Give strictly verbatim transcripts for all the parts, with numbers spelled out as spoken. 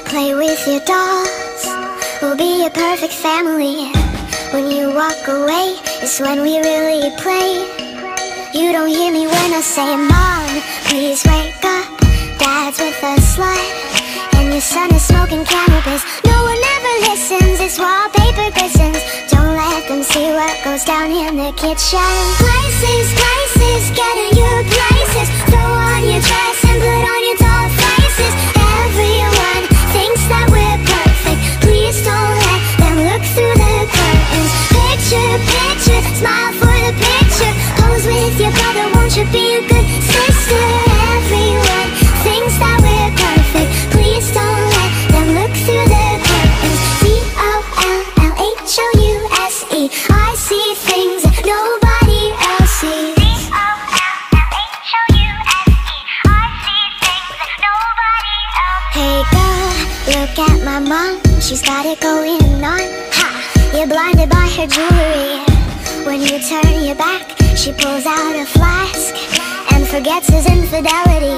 Play with your dolls, we'll be a perfect family. When you walk away, it's when we really play. You don't hear me when I say, Mom, please wake up. Dad's with a slut, and your son is smoking cannabis. No one ever listens, it's wallpaper glistens. Don't let them see what goes down in the kitchen. Places, places, get in your places. Throw on your dress and put on your doll faces. Everyone thinks that we're perfect. Please don't let them look through the curtains. Picture, picture, smile for the picture. Pose with your brother, won't you be a good sister? Everyone thinks that we're perfect. Please don't let them look through the curtains. D O L L H O U S E. I see things that nobody else sees. D O L L H O U S E. I see things that nobody else sees. Hey girl, look at my mom. She's got it going on. Ha! You're blinded by her jewelry. When you turn your back, she pulls out a flask and forgets his infidelity.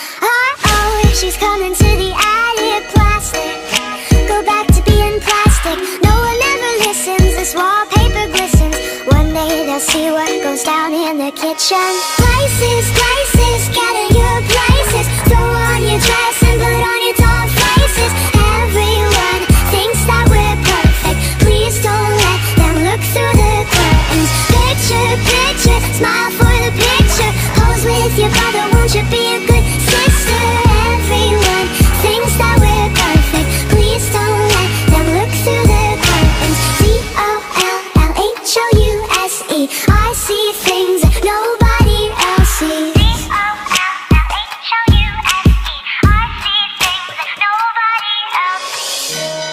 Uh-oh, she's coming to the attic. Plastic, go back to being plastic. No one ever listens, this wallpaper glistens. One day they'll see what goes down in the kitchen. Places, places, get in your places. Throw on your dress and put on your doll faces. Everyone thinks that we're perfect. Please don't let them look through the curtains. Picture, picture, smile for the picture. Pose with your brother, won't you be a good sister? Everyone thinks that we're perfect. Please don't let them look through the curtains. D O L L H O U S E. I see things that nobody else sees. D O L L H O U S E. I see things that nobody else sees.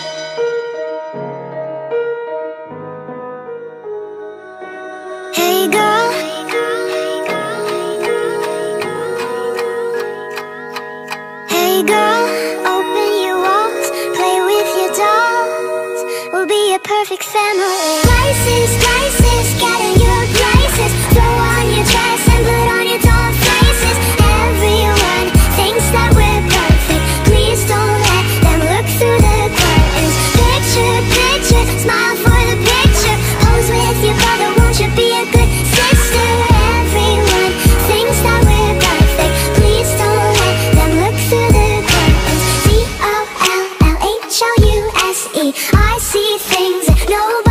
Hey girl, hey girl, open your walls, play with your dolls. We'll be a perfect family. Places, places, get in your places. Throw on your dress and put on your doll faces. Everyone thinks that we're perfect. Please don't let them look through the curtains. Picture, picture, smile for the picture. Pose with your brother, won't you be a good sister? Everyone thinks that we're perfect. Please don't let them look through the curtains. D O L L H O U S E. I see things that nobody